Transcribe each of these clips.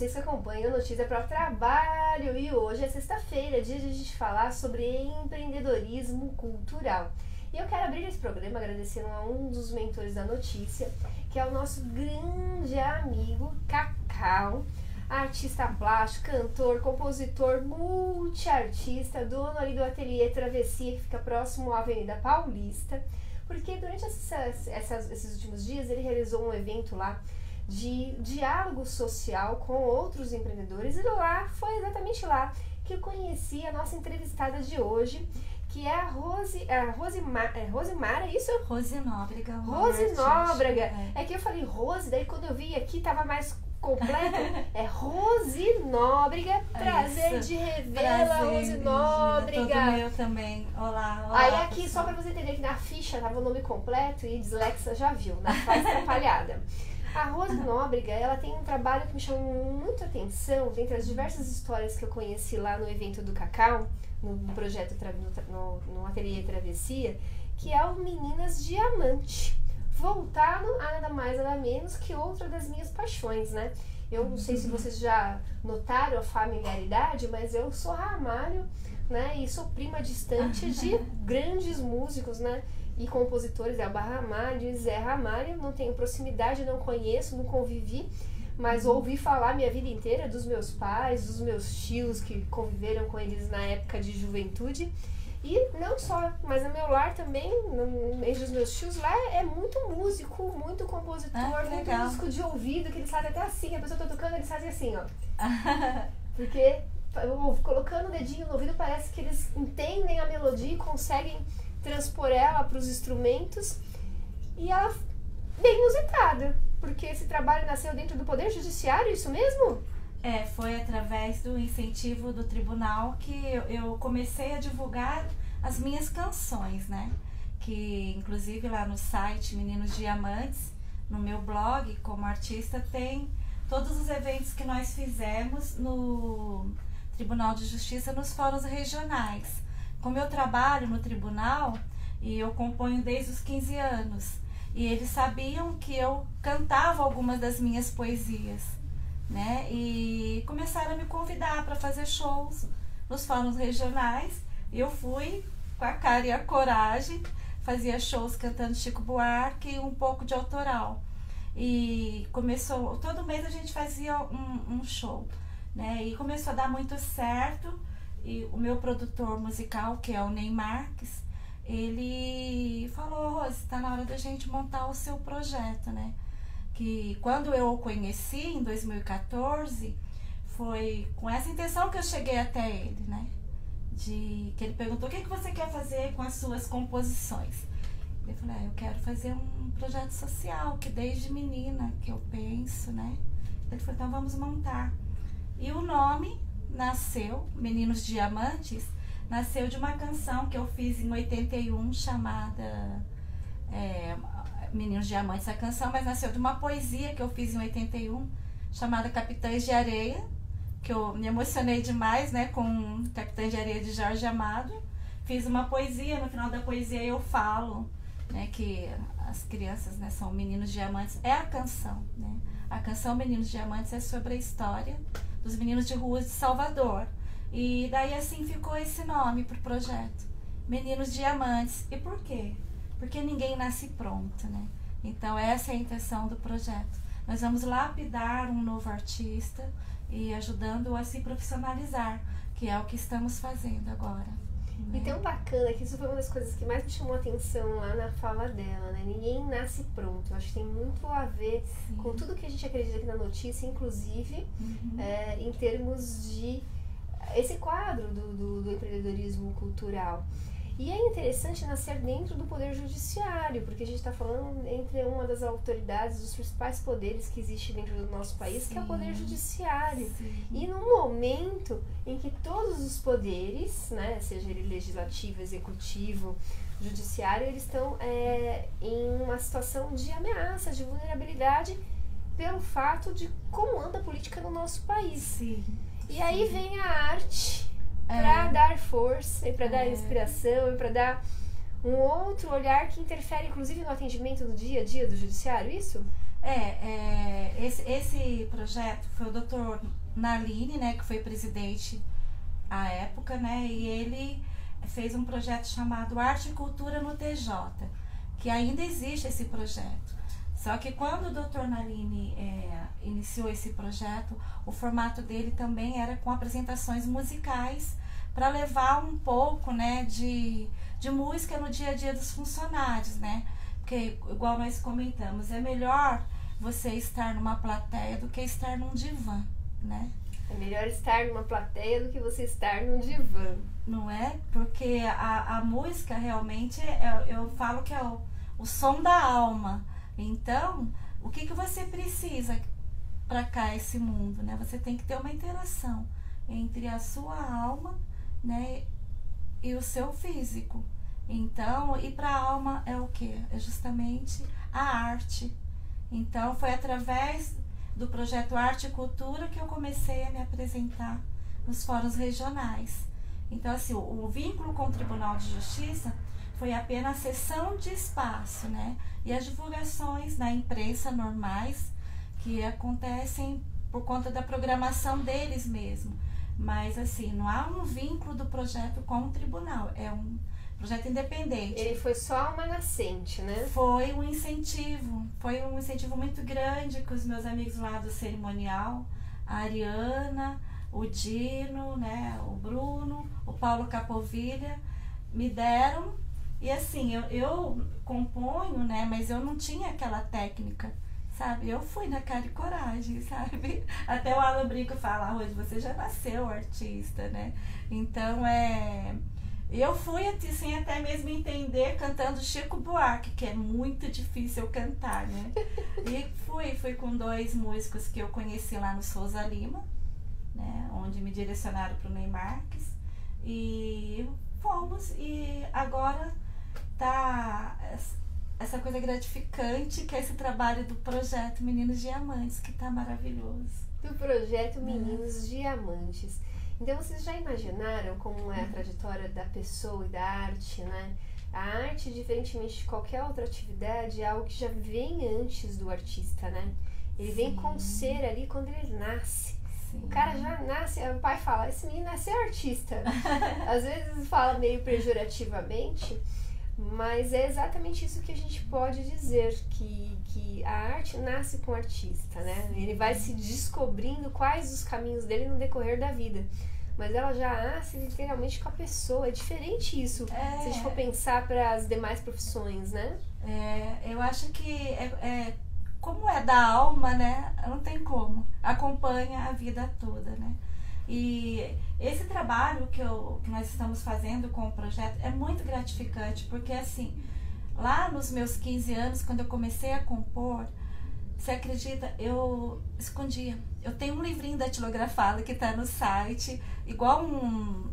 vocês que acompanham Notícia para o Trabalho, e hoje é sexta-feira, dia de a gente falar sobre empreendedorismo cultural. E eu quero abrir esse programa agradecendo a um dos mentores da notícia, que é o nosso grande amigo Cacau, artista plástico, cantor, compositor, multiartista, dono ali do Ateliê Travessia, que fica próximo à Avenida Paulista, porque durante esses últimos dias ele realizou um evento lá de diálogo social com outros empreendedores, e lá foi exatamente lá que eu conheci a nossa entrevistada de hoje, que é a Rosimara, é isso? Rose Nóbrega. Rose Nóbrega. É que eu falei Rose, daí quando eu vi aqui tava mais completo. É Rose Nóbrega. Prazer de revê-la, Rose Nóbrega. Todo meu também. Olá. Aí aqui, pessoal, só pra você entender que na ficha tava o nome completo e Dislexa já viu, né? Faz atrapalhada. A Rose Nóbrega, ela tem um trabalho que me chamou muito a atenção, dentre as diversas histórias que eu conheci lá no evento do Cacau, no projeto no Ateliê Travessia, que é o Meninas Diamante, voltado a nada mais nada menos que outra das minhas paixões, né? Eu não sei se vocês já notaram a familiaridade, mas eu sou Ramalho, né? E sou prima distante de grandes músicos, né? E compositores, Elba Ramalho e Zé Ramalho. Não tenho proximidade, não conheço, não convivi, mas ouvi falar minha vida inteira dos meus pais, dos meus tios que conviveram com eles na época de juventude. E não só, mas no meu lar também, no meio dos meus tios lá, é muito músico, muito compositor, muito músico de ouvido, que eles fazem até assim, a pessoa tá tocando, eles fazem assim, ó. Porque colocando o dedinho no ouvido parece que eles entendem a melodia e conseguem transpor ela para os instrumentos. E ela bem inusitada, porque esse trabalho nasceu dentro do Poder Judiciário, isso mesmo? Foi através do incentivo do tribunal que eu comecei a divulgar as minhas canções, né? Que inclusive lá no site Meninos Diamantes, no meu blog como artista, tem todos os eventos que nós fizemos no Tribunal de Justiça nos fóruns regionais. Como eu trabalho no tribunal e eu componho desde os 15 anos, e eles sabiam que eu cantava algumas das minhas poesias, né? E começaram a me convidar para fazer shows nos fóruns regionais. E eu fui com a cara e a coragem, fazia shows cantando Chico Buarque e um pouco de autoral. E começou, todo mês a gente fazia um show, né? E começou a dar muito certo. E o meu produtor musical, que é o Ney Marques, ele falou: Rose, tá na hora da gente montar o seu projeto, né? Que quando eu o conheci, em 2014, foi com essa intenção que eu cheguei até ele, né? Que ele perguntou: o que você quer fazer com as suas composições? Eu falei: eu quero fazer um projeto social, que desde menina que eu penso, né? Ele falou: então vamos montar. E o nome nasceu, Meninos Diamantes, nasceu de uma canção que eu fiz em 81, chamada Meninos Diamantes, a canção, mas nasceu de uma poesia que eu fiz em 81, chamada Capitães de Areia, que eu me emocionei demais, né, com Capitães de Areia de Jorge Amado. Fiz uma poesia, no final da poesia eu falo, né, que as crianças, né, são meninos diamantes. É a canção, né? A canção Meninos Diamantes é sobre a história dos meninos de ruas de Salvador. E daí assim ficou esse nome pro projeto, Meninos Diamantes. E por quê? Porque ninguém nasce pronto, né? Então essa é a intenção do projeto. Nós vamos lapidar um novo artista e ajudando-o a se profissionalizar, que é o que estamos fazendo agora. E tão bacana que isso foi uma das coisas que mais me chamou a atenção lá na fala dela, né? Ninguém nasce pronto. Eu acho que tem muito a ver com tudo que a gente acredita aqui na notícia, inclusive em termos de esse quadro do empreendedorismo cultural. E é interessante nascer dentro do Poder Judiciário, porque a gente está falando entre uma das autoridades, dos principais poderes que existe dentro do nosso país, que é o Poder Judiciário. E num momento em que todos os poderes, né, seja ele legislativo, executivo, judiciário, eles estão em uma situação de ameaça, de vulnerabilidade, pelo fato de como anda a política no nosso país. E aí vem a arte para dar força e para dar inspiração e para dar um outro olhar que interfere inclusive no atendimento do dia a dia do judiciário, isso? Esse projeto foi o Dr. Naline, né, que foi presidente à época, né, e ele fez um projeto chamado Arte e Cultura no TJ, que ainda existe esse projeto. Só que quando o Dr. Naline iniciou esse projeto, o formato dele também era com apresentações musicais para levar um pouco, né, de música no dia a dia dos funcionários, né? Porque, igual nós comentamos, é melhor você estar numa plateia do que estar num divã, né? É melhor estar numa plateia do que você estar num divã. Não é? Porque a música realmente, eu falo que é o som da alma. Então, o que você precisa para cá esse mundo, né? Você tem que ter uma interação entre a sua alma, né, e o seu físico. Então, e para a alma é o quê? É justamente a arte. Então, foi através do projeto Arte e Cultura que eu comecei a me apresentar nos fóruns regionais. Então, assim, o vínculo com o Tribunal de Justiça foi apenas a cessão de espaço, né? E as divulgações na imprensa normais que acontecem por conta da programação deles mesmo. Mas, assim, não há um vínculo do projeto com o tribunal. É um projeto independente. Ele foi só uma nascente, né? Foi um incentivo muito grande que os meus amigos lá do cerimonial, a Ariana, o Dino, né, o Bruno, o Paulo Capovilha, me deram. E assim, eu componho, né, mas eu não tinha aquela técnica, sabe? Eu fui na cara e coragem, sabe? Até o Alan Brico fala, hoje você já nasceu artista, né? Então, eu fui sem até mesmo entender, cantando Chico Buarque, que é muito difícil eu cantar, né? E fui com 2 músicos que eu conheci lá no Souza Lima, né? Onde me direcionaram para o Ney Marques. E fomos, e agora tá essa coisa gratificante, que é esse trabalho do projeto Meninos Diamantes, que tá maravilhoso. Do projeto Meninos Diamantes. Então, vocês já imaginaram como é a trajetória da pessoa e da arte, né? A arte, diferentemente de qualquer outra atividade, é algo que já vem antes do artista, né? Ele vem com o ser ali quando ele nasce. Sim. O cara já nasce, o pai fala, esse menino nasceu artista. Às vezes fala meio pejorativamente, mas é exatamente isso que a gente pode dizer, que a arte nasce com o artista, né? Ele vai se descobrindo quais os caminhos dele no decorrer da vida. Mas ela já nasce literalmente com a pessoa. É diferente isso, se a gente for pensar para as demais profissões, né? Eu acho que como é da alma, né? Não tem como. Acompanha a vida toda, né? E esse trabalho que nós estamos fazendo com o projeto é muito gratificante, porque assim, lá nos meus 15 anos, quando eu comecei a compor, você acredita, eu escondia. Eu tenho um livrinho datilografado que está no site, igual um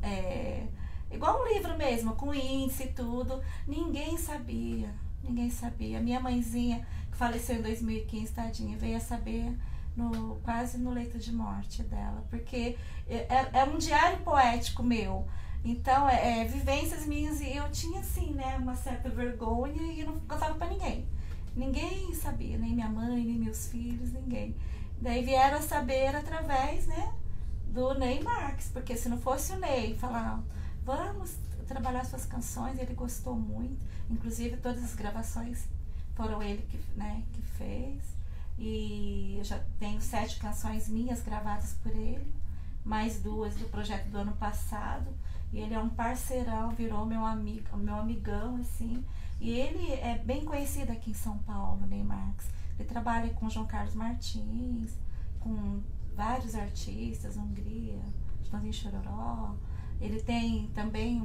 livro mesmo, com índice e tudo. Ninguém sabia. Minha mãezinha, que faleceu em 2015, tadinha, veio a saber quase no leito de morte dela, porque é um diário poético meu. Então, vivências minhas, e eu tinha, assim, né, uma certa vergonha, e eu não contava pra ninguém. Ninguém sabia, nem minha mãe, nem meus filhos, ninguém. Daí vieram a saber através, né, do Ney Marques, porque se não fosse o Ney falar, vamos trabalhar suas canções, ele gostou muito. Inclusive, todas as gravações foram ele que fez. E eu já tenho 7 canções minhas gravadas por ele, mais 2 do projeto do ano passado. E ele é um parceirão, virou meu amigão, assim. E ele é bem conhecido aqui em São Paulo, Ney Marques. Ele trabalha com João Carlos Martins, com vários artistas, Hungria, Chitãozinho Chororó. Ele tem também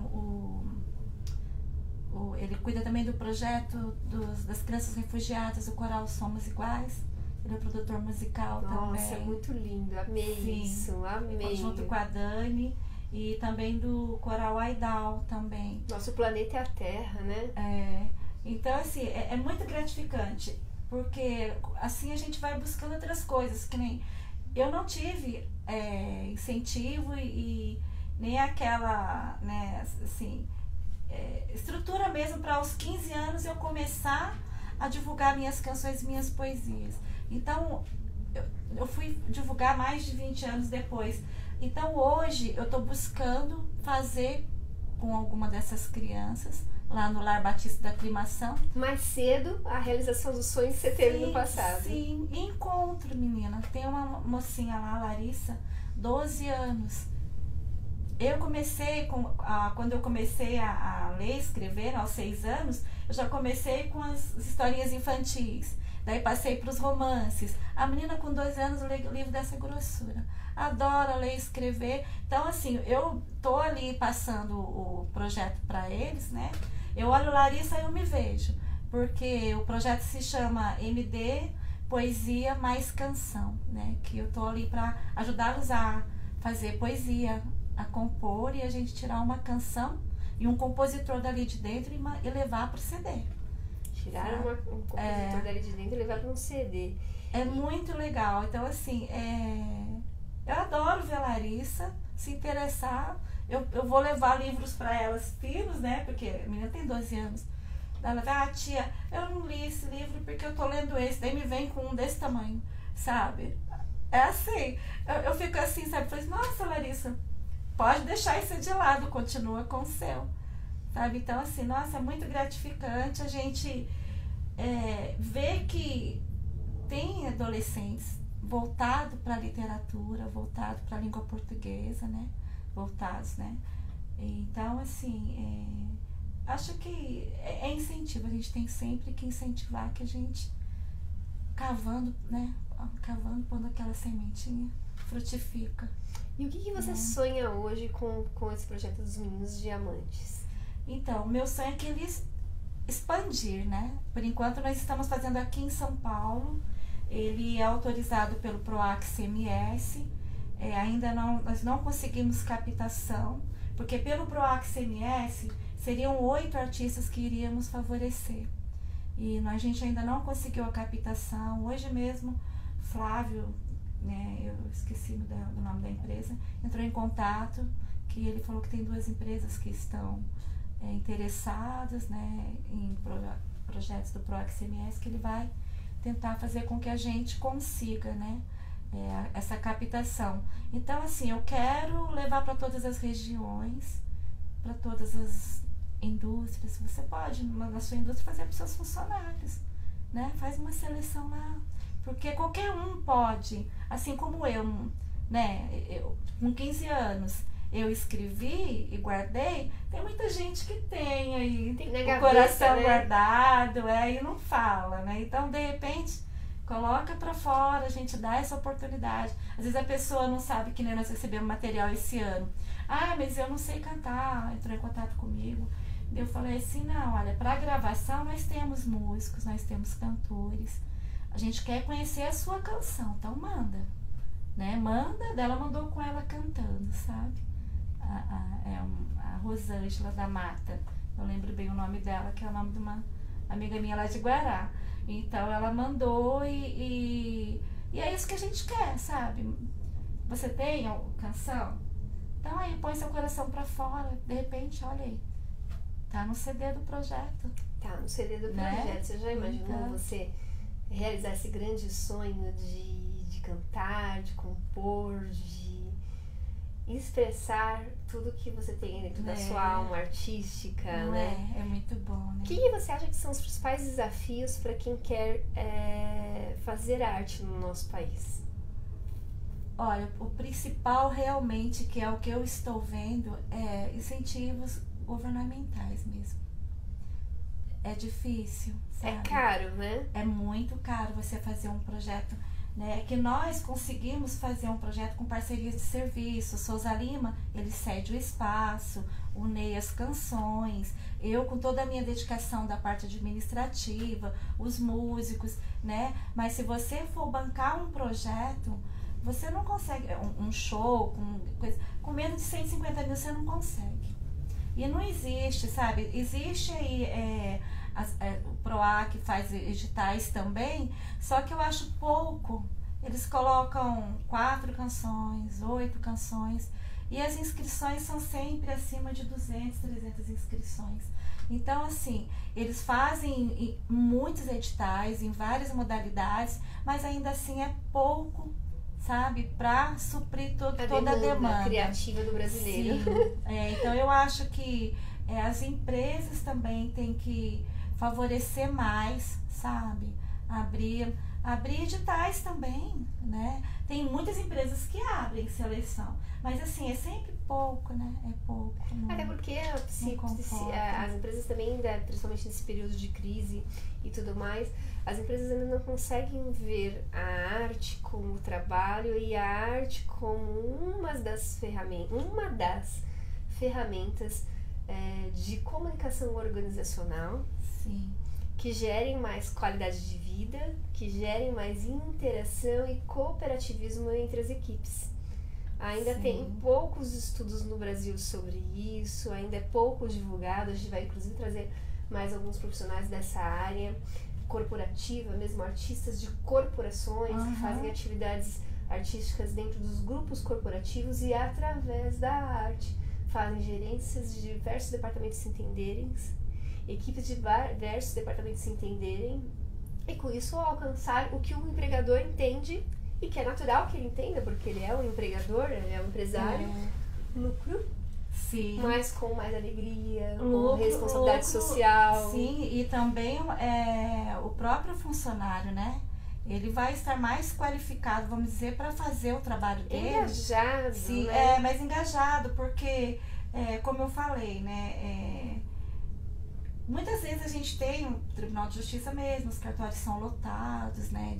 ele cuida também do projeto das crianças refugiadas, o coral Somos Iguais. Ele é produtor musical. Nossa, também. É muito lindo, amei. Sim. Isso, amei. Junto com a Dani. E também do coral Aidal também. Nosso planeta é a Terra, né? Então, assim, é muito gratificante, porque assim a gente vai buscando outras coisas, que nem eu não tive incentivo e nem aquela, né, assim, estrutura mesmo para aos 15 anos eu começar a divulgar minhas canções, minhas poesias. Então, eu fui divulgar mais de 20 anos depois. Então, hoje, eu estou buscando fazer com alguma dessas crianças, lá no Lar Batista da Aclimação. Mais cedo, a realização dos sonhos que você teve no passado. Sim, encontro, menina. Tem uma mocinha lá, Larissa, 12 anos. Eu comecei, quando eu comecei a ler e escrever, aos 6 anos, eu já comecei com as historinhas infantis. Daí passei para os romances. A menina com 2 anos lê livro dessa grossura. Adora ler e escrever. Então, assim, eu tô ali passando o projeto para eles, né? Eu olho Larissa e eu me vejo. Porque o projeto se chama MD Poesia Mais Canção, né? Que eu tô ali para ajudá-los a fazer poesia, a compor e a gente tirar uma canção e um compositor dali de dentro e levar para o CD. Tirar um compositor dali de dentro e levar para um CD. É muito legal. Então, assim, eu adoro ver a Larissa se interessar. Eu vou levar livros para elas, filhos, né? Porque a menina tem 12 anos. Ela vai, tia, eu não li esse livro porque eu tô lendo esse. Daí me vem com um desse tamanho, sabe? É assim. Eu fico assim, sabe? Falei, nossa, Larissa, pode deixar isso de lado, continua com o seu. Sabe? Então, assim, nossa, é muito gratificante a gente ver que tem adolescentes voltados para a literatura, voltados para a língua portuguesa, né? Voltados, né? Então, assim, acho que é incentivo. A gente tem sempre que incentivar que a gente cavando, né? Cavando, pondo aquela sementinha, frutifica. E o que você sonha hoje com esse projeto dos Meninos Diamantes? Então, meu sonho é que eles expandir, né? Por enquanto nós estamos fazendo aqui em São Paulo. Ele é autorizado pelo PROAC CMS. Ainda nós não conseguimos captação, porque pelo PROAC CMS seriam 8 artistas que iríamos favorecer. E a gente ainda não conseguiu a captação. Hoje mesmo, Flávio, né, eu esqueci do nome da empresa, entrou em contato, que ele falou que tem 2 empresas que estão interessadas, né, em projetos do PROAC CMS, que ele vai tentar fazer com que a gente consiga, né, essa captação. Então, assim, eu quero levar para todas as regiões, para todas as indústrias. Você pode, na sua indústria, fazer para os seus funcionários, né? Faz uma seleção lá, porque qualquer um pode, assim como eu, né? Eu, com 15 anos, eu escrevi e guardei. Tem muita gente que tem aí o coração, né, guardado, e não fala, né? Então, de repente, coloca pra fora, a gente dá essa oportunidade. Às vezes a pessoa não sabe, que nem nós recebemos material esse ano. Ah, mas eu não sei cantar. Entrou em contato comigo. Eu falei assim, não, olha, pra gravação nós temos músicos, nós temos cantores. A gente quer conhecer a sua canção, então manda. Né? Manda, ela mandou com ela cantando, sabe? A Rosângela da Mata. Eu lembro bem o nome dela, que é o nome de uma amiga minha lá de Guará. Então ela mandou e é isso que a gente quer, sabe? Você tem a canção? Então aí põe seu coração pra fora, de repente, olha aí, tá no CD do projeto. Tá no CD do projeto, né? Você já imaginou você realizar esse grande sonho de cantar, de compor, de expressar tudo que você tem dentro da sua alma artística, né? É muito bom, né? O que você acha que são os principais desafios para quem quer fazer arte no nosso país? Olha, o principal realmente, que é o que eu estou vendo, é incentivos governamentais mesmo. É difícil, sabe? É caro, né? É muito caro você fazer um projeto, né? Que nós conseguimos fazer um projeto com parcerias de serviço. Souza Lima, ele cede o espaço, o Ney as canções, eu com toda a minha dedicação da parte administrativa, os músicos, né? Mas se você for bancar um projeto, você não consegue, um show, com menos de 150 mil você não consegue. E não existe, sabe? Existe aí o PROAC faz editais também, só que eu acho pouco. Eles colocam 4 canções, 8 canções, e as inscrições são sempre acima de 200, 300 inscrições. Então, assim, eles fazem muitos editais em várias modalidades, mas ainda assim é pouco, sabe, para suprir toda a demanda criativa do brasileiro. Sim. Então eu acho que as empresas também têm que favorecer mais, sabe, abrir editais também, né? Tem muitas empresas que abrem seleção, mas assim, é sempre pouco, né? É pouco. Até porque as empresas também, principalmente nesse período de crise e tudo mais, as empresas ainda não conseguem ver a arte como trabalho e a arte como uma das ferramentas de comunicação organizacional. Sim. Que gerem mais qualidade de vida, que gerem mais interação e cooperativismo entre as equipes. Ainda tem poucos estudos no Brasil sobre isso, ainda é pouco divulgado. A gente vai inclusive trazer mais alguns profissionais dessa área corporativa, mesmo artistas de corporações que fazem atividades artísticas dentro dos grupos corporativos e através da arte fazem gerências de diversos departamentos se entenderem, equipes de diversos departamentos se entenderem e com isso alcançar o que o empregador entende e que é natural que ele entenda, porque ele é um empregador, ele é um empresário, lucro, sim, mas com mais alegria, com responsabilidade social. Sim, e também o próprio funcionário, né? Ele vai estar mais qualificado, vamos dizer, para fazer o trabalho dele. Engajado, sim, né? Mais engajado, porque, como eu falei, né? Muitas vezes a gente tem o Tribunal de Justiça mesmo, os cartórios são lotados, né?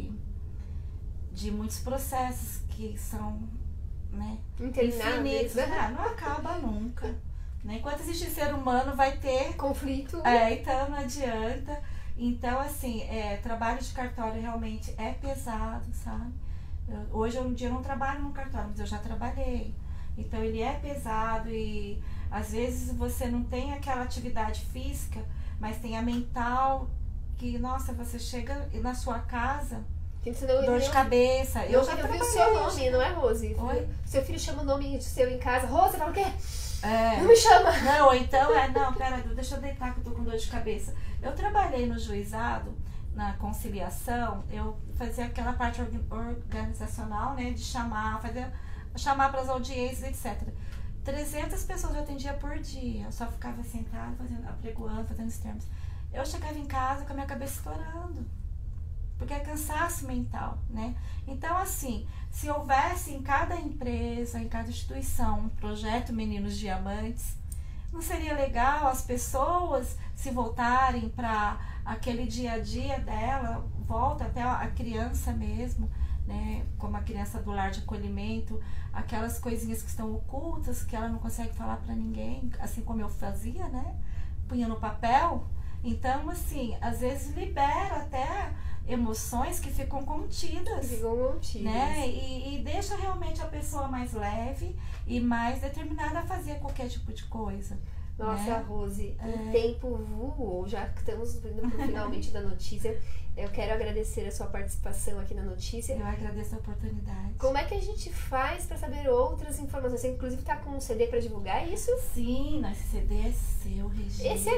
De muitos processos que são, né, infinitos, não acaba nunca. Né? Enquanto existe ser humano, vai ter conflito. Então não adianta. Então, assim, trabalho de cartório realmente é pesado, sabe? Hoje um dia eu não trabalho no cartório, mas eu já trabalhei. Então ele é pesado e às vezes você não tem aquela atividade física, mas tem a mental que, nossa, você chega na sua casa, dor de cabeça. Eu vi o seu nome, não é, Rose? Oi? Seu filho chama o nome seu em casa. Rose, fala o quê? Não me chama. Não, então não, pera, deixa eu deitar que eu tô com dor de cabeça. Eu trabalhei no juizado, na conciliação, eu fazia aquela parte organizacional, né, de chamar para as audiências, etc. 300 pessoas eu atendia por dia. Eu só ficava sentada, apregoando, fazendo os termos. Eu chegava em casa com a minha cabeça estourando. Porque é cansaço mental, né? Então, assim, se houvesse em cada empresa, em cada instituição, um projeto Meninos Diamantes, não seria legal as pessoas se voltarem para aquele dia a dia dela, volta até a criança mesmo, né? Como a criança do lar de acolhimento, aquelas coisinhas que estão ocultas, que ela não consegue falar para ninguém, assim como eu fazia, né? Punha no papel. Então, assim, às vezes libera até emoções que ficam contidas. Né? E deixa realmente a pessoa mais leve e mais determinada a fazer qualquer tipo de coisa. Nossa, né? Rose, o tempo voou, já estamos indo pro finalmente da notícia. Eu quero agradecer a sua participação aqui na notícia. Eu agradeço a oportunidade. Como é que a gente faz para saber outras informações? Você inclusive tá com um CD para divulgar, é isso? Sim, esse CD é seu, Regina. Esse é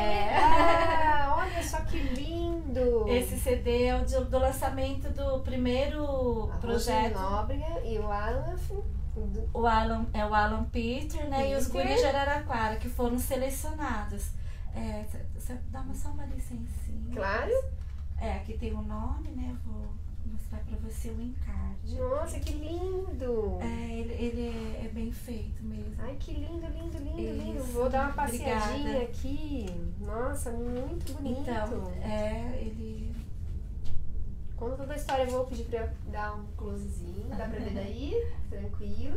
meu? Olha só que lindo! Esse CD é do lançamento do primeiro projeto. Nóbrega e o Alan... O Alan Peter, né? E os guris de Araraquara, que foram selecionados. Você dá só uma licencinha. Claro. Aqui tem o nome, né? Eu vou mostrar pra você o encarte. Nossa, que lindo! Ele é bem feito mesmo. Ai, que lindo, lindo, lindo, lindo. Vou dar uma passeadinha aqui. Nossa, muito bonito. Então, ele... Conta toda a história, eu vou pedir pra dar um closezinho. Dá pra ver daí? Tranquilo.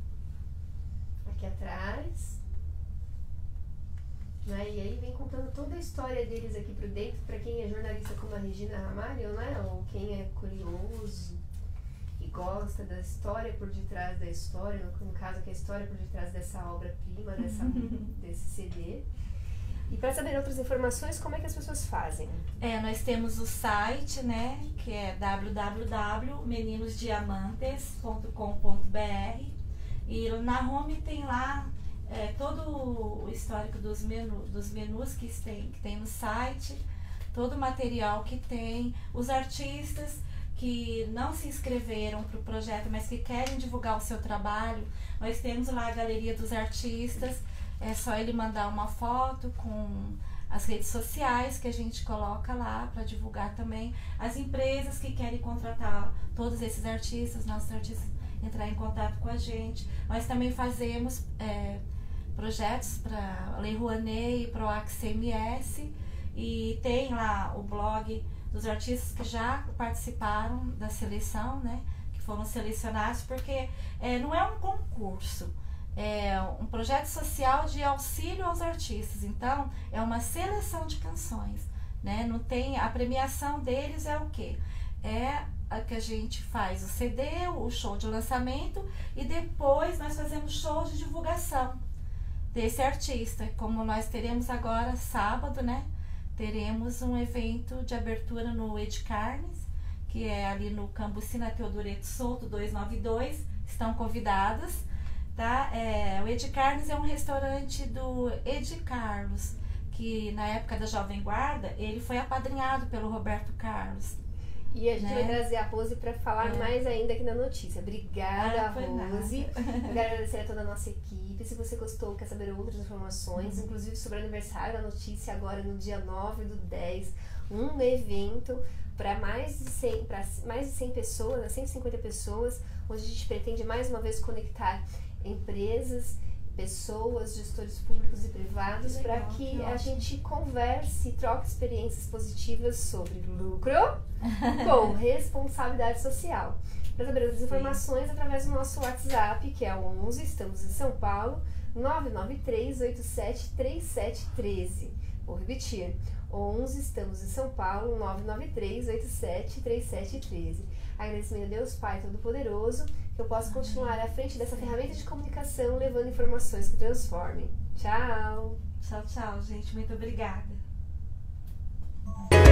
Aqui atrás. E aí vem contando toda a história deles aqui por dentro, pra quem é jornalista como a Regina Ramalho, né? Ou quem é curioso e gosta da história por detrás da história, no caso que é a história por detrás dessa obra-prima, desse CD. E para saber outras informações, como é que as pessoas fazem? Nós temos o site, né, que é www.meninosdiamantes.com.br e na home tem lá todo o histórico dos menus que tem no site, todo o material que tem, os artistas que não se inscreveram para o projeto, mas que querem divulgar o seu trabalho. Nós temos lá a galeria dos artistas, é só ele mandar uma foto com as redes sociais que a gente coloca lá para divulgar também. As empresas que querem contratar todos esses artistas, nossos artistas, entrar em contato com a gente. Nós também fazemos projetos para Lei Rouanet e PROAC CMS, e tem lá o blog dos artistas que já participaram da seleção, né, que foram selecionados, porque não é um concurso, é um projeto social de auxílio aos artistas, então é uma seleção de canções, né? Não tem, a premiação deles é o quê? É a que a gente faz o CD, o show de lançamento, e depois nós fazemos show de divulgação desse artista, como nós teremos agora sábado, né? Teremos um evento de abertura no Ed Carnes, que é ali no Cambucina Teodoreto Souto 292, estão convidadas, tá? O Ed Carnes é um restaurante do Ed Carlos, que na época da Jovem Guarda, ele foi apadrinhado pelo Roberto Carlos. E a gente vai trazer a Rose para falar mais ainda aqui na notícia. Obrigada, Rose. Eu quero agradecer a toda a nossa equipe. Se você gostou, quer saber outras informações, inclusive sobre o aniversário da notícia, agora no dia 9/10, um evento para mais de 100 pessoas, 150 pessoas, onde a gente pretende mais uma vez conectar empresas, pessoas, gestores públicos e privados, para que a gente converse e troque experiências positivas sobre lucro com responsabilidade social. Para saber as informações, através do nosso WhatsApp, que é o 11, estamos em São Paulo, 993873713. Vou repetir, 11, estamos em São Paulo, 993873713. Agradecimento a Deus Pai Todo-Poderoso, que eu possa continuar à frente dessa ferramenta de comunicação, levando informações que transformem. Tchau! Tchau, tchau, gente. Muito obrigada.